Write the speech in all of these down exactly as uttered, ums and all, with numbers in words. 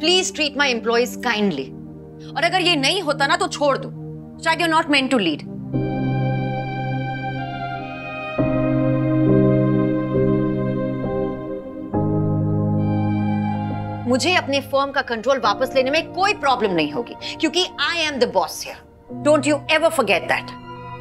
Please treat my employees kindly. और अगर ये नहीं होता ना तो छोड़ दो, शायद you are not meant to lead. मुझे अपने फर्म का कंट्रोल वापस लेने में कोई प्रॉब्लम नहीं होगी, क्योंकि I am the boss here. Don't you ever forget that.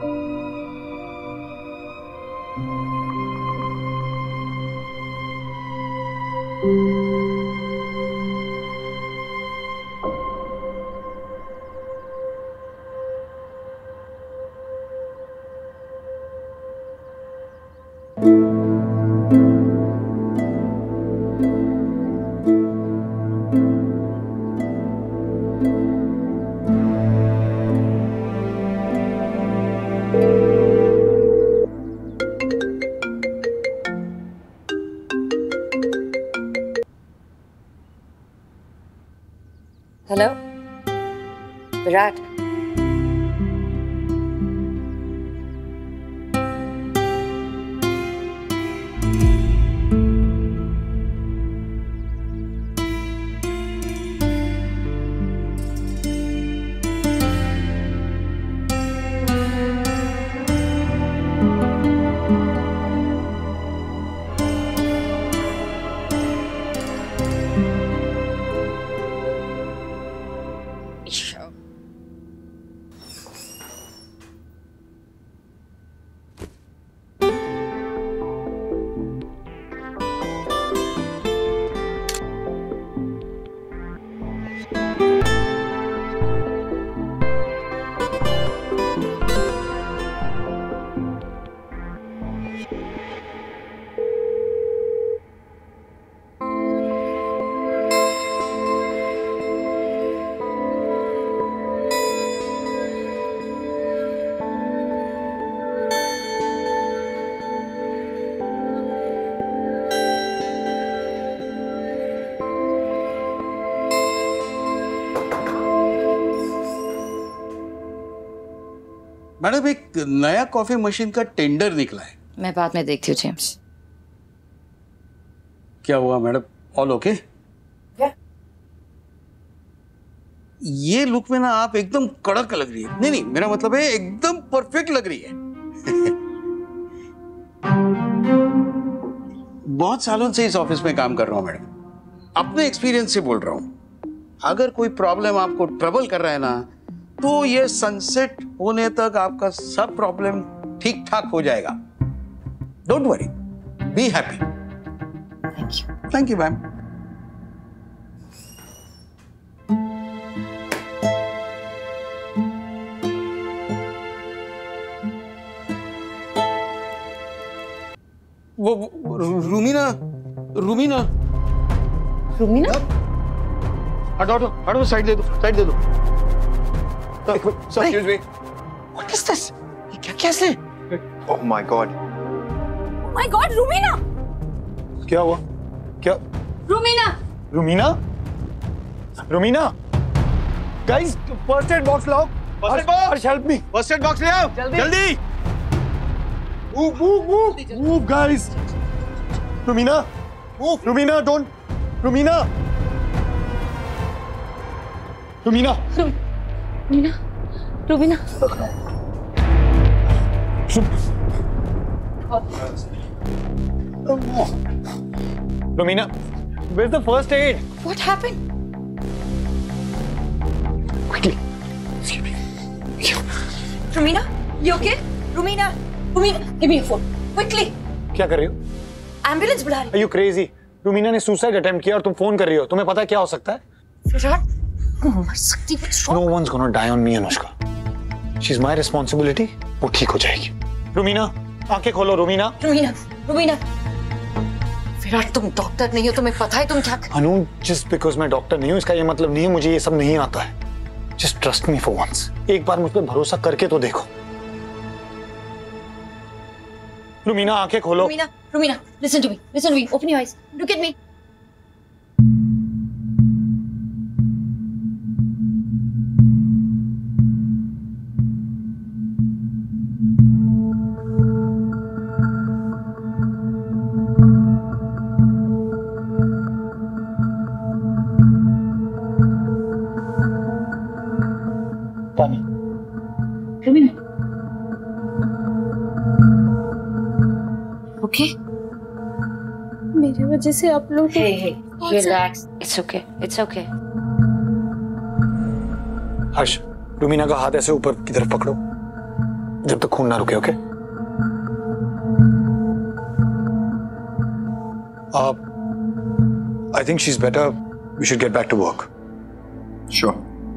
Hello Virat, madam एक नया कॉफी मशीन का टेंडर निकला है। मैं बाद में देखती हूँ जेम्स। क्या हुआ मैडम, ऑल ओके? ये लुक में ना आप एकदम कड़क लग रही है। नहीं नहीं, मेरा मतलब है एकदम परफेक्ट लग रही है। बहुत सालों से इस ऑफिस में काम कर रहा हूं मैडम, अपने एक्सपीरियंस से बोल रहा हूं। अगर कोई प्रॉब्लम आपको ट्रबल कर रहा है ना, तो ये सनसेट होने तक आपका सब प्रॉब्लम ठीक ठाक हो जाएगा। Don't worry, be happy. Thank you. Thank you ma'am. वो, वो रूमीना, रूमीना, रूमीना, हटो हटो हटो, साइड दे दो, साइड दे दो। Excuse me. What is this? ये क्या कैसे? Oh my God. oh my God, रूमीना, क्या हुआ? क्या? Rumina, Rumina? Rumina? Guys, first aid box लाओ. First aid box. Harsh, help me. First aid box ले आओ, जल्दी। Move, move, move, move, guys. रूमीना, move. रूमीना, don't. रूमीना. Rumina. Rumina, Rumina, रूमीना, where's the first aid? what happened? Quickly. रूमीना, you okay? रूमीना, रूमीना, give me your phone, quickly. क्या कर रही हो? Ambulance बुला रही। Are you crazy? रूमीना ने सुसाइड अटेम्प्ट किया और तुम फोन कर रही हो। तुम्हें पता है क्या हो सकता है? विराट, मर सकती है। No one's gonna die on me, Anushka. She's my responsibility. वो ठीक हो जाएगी। रूमीना, आंखें खोलो रूमीना। रूमीना, रूमीना, विराट तुम डॉक्टर नहीं हो, तुम्हें पता है तुम क्या कर... अनु, just because मैं डॉक्टर नहीं हूँ इसका ये मतलब नहीं है मुझे ये सब नहीं आता है। Just trust me for once. एक बार मुझ पर भरोसा करके तो देखो। रूमीना, आंखें खोलो। रूमीना, रूमीना, listen to me, listen to me, open your eyes, look at me. Okay? मेरी वजह से आप लोग Hey, hey, relax. It's okay. It's okay. हर्ष, रुमीना का हाथ ऐसे ऊपर की तरफ पकड़ो जब तक खून ना रुके, okay? Uh, I think she's better. We should get back to work. Sure.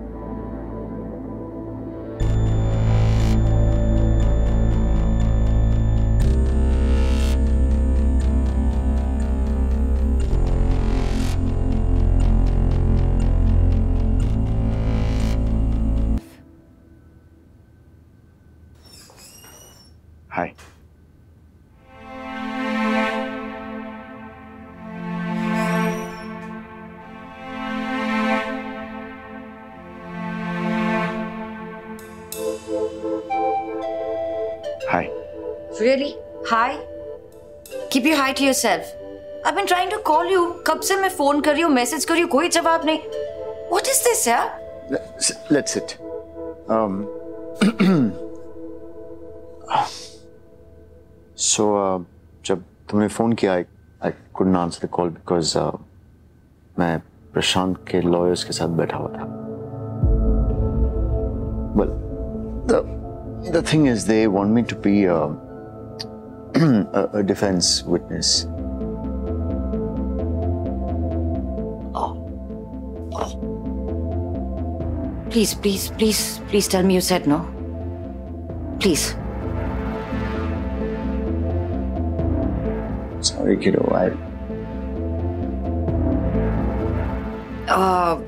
Hi. Hi. Really? Hi? Keep your hi to yourself. I've been trying to call you. कब से मैं फोन कर रही हूँ, मैसेज कर रही हूँ, कोई जवाब नहीं. What is this, यार? Let's, let's sit. Um. so, uh, जब तुमने फोन किया, I, I couldn't answer the call because uh, मैं प्रशांत के lawyers के साथ बैठा हुआ था. Well, the the thing is, they want me to be a, a, a defense witness. Please, please, please, please tell me you said no. Please. Sorry, kiddo. I. Uh,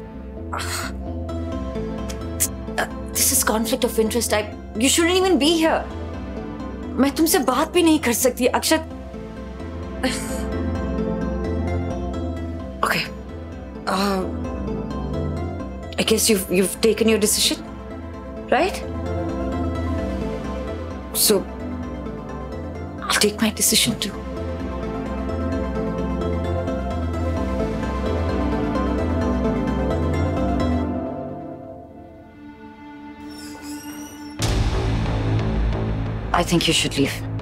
this is conflict of interest. I, you shouldn't even be here. मैं तुमसे बात भी नहीं कर सकती, अक्षत. Okay. Uh, I guess you've you've taken your decision, right? So I'll take my decision too. I think you should leave.